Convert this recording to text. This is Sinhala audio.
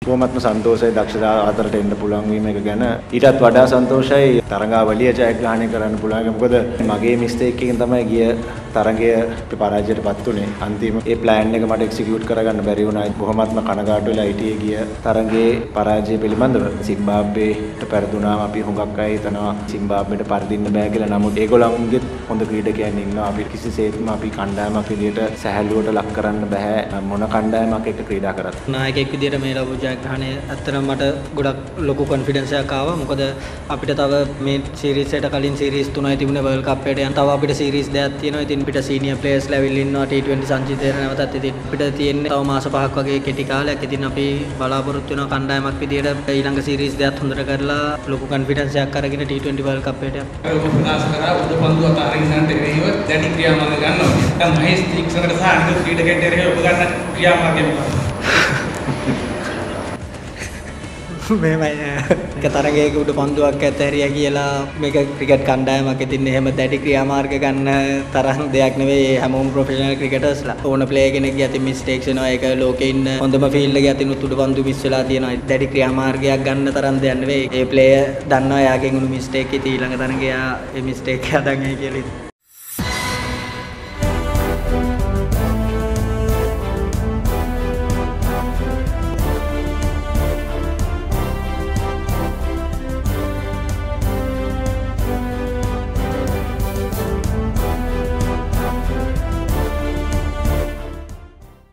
බොහොමත්ම සන්තෝෂයි දක්ෂතාව අතරට එන්න පුළුවන් වීම එක ගැන. ඊටත් වඩා සන්තෝෂයි තරඟාවලිය ජයග්‍රහණය කරන්න පුළුවන්. මොකද මගේ මිස්ටේක් එකෙන් තමයි ගිය තරඟය පරාජයටපත් උනේ. අන්තිම ඒ ප්ලෑන් එක මට එක්සිකියුට් කරගන්න බැරි වුණා. බොහොමත්ම කනගාටු වෙලා හිටියේ ගිය තරඟයේ පරාජය පිළිබඳව. සිම්බාබ්වේට පෙරදුනාම අපි හුඟක් අය හිතනවා සිම්බාබ්වේට පරදින්න බෑ කියලා. නමුත් ඒගොල්ලන්ගෙත් හොඳ ක්‍රීඩකයන් ඉන්නවා. අපි කිසිසේත්ම අපි කණ්ඩායමක් විදියට සැහැල්ලුවට ලක් කරන්න බෑ. මොන කණ්ඩායමක් එක්ක ක්‍රීඩා කරත්. නායකයෙක් විදියට මේ ලැබු ජයග්‍රහණය ඇත්තටම මට ගොඩක් ලොකු කොන්ෆිඩන්ස් එකක් ආවා. මොකද අපිට තව මේ සීරීස් එකට කලින් සීරීස් 3යි තිබුණේ වර්ල්ඩ් කප් එකට යන. තව අපිට සීරීස් 2ක් තියෙනවා. ඉතින් අපිට සීනියර් ප්ලේයර්ස් ලෙවල් ඉන්නවා T20 සංචිතයට නැවතත්. ඉතින් අපිට තියෙන්නේ තව මාස 5ක් වගේ කෙටි කාලයක්. ඉතින් අපි බලාපොරොත්තු වෙනවා කණ්ඩායමක් විදියට ඊළඟ සීරීස් 2ක් හොඳට කරලා ලොකු කොන්ෆිඩන්ස් එකක් අරගෙන T20 වර්ල්ඩ් කප් එකට යන්න. ඔබ ප්‍රකාශ කරා උඩ පන්දුව අතරින්සන්ට එරෙහිව දැඩි ක්‍රියාමාර්ග ගන්නවා. දැන් මහේෂ් තීක්ෂණකට සහ අනිත් ක්‍රීඩකයන්ට එරෙහිව ඔබ ගන්න ක්‍රියාමාර්ගය මොකක්ද? මේමයි එක තරගයක උඩ පන්දුවක් ඇතහැරියා කියලා මේක ක්‍රිකට් කණ්ඩායමක්. ඉතින් එහෙම දැඩි ක්‍රියාමාර්ග ගන්න තරම් දෙයක් නෙවෙයි. හැමෝම ප්‍රොෆෙෂනල් ක්‍රිකටර්ස්ලා. ඕන ප්ලේයර් කෙනෙක්ගේ අතින් මිස්ටේක්ස් වෙනවා. ඒක ලෝකේ ඉන්න හොඳම ෆීල්ඩ් එකේ අතින් උඩ පන්දු මිස් වෙලා තියෙනවා. දැඩි ක්‍රියාමාර්ගයක් ගන්න තරම් දෙයක් නෙවෙයි. ඒ ප්ලේයර් දන්නවා එයාගෙන් උණු මිස්ටේක් ඉතින් ඊළඟ තරගය ඒ මිස්ටේක් එක හදන්නේ කියලා.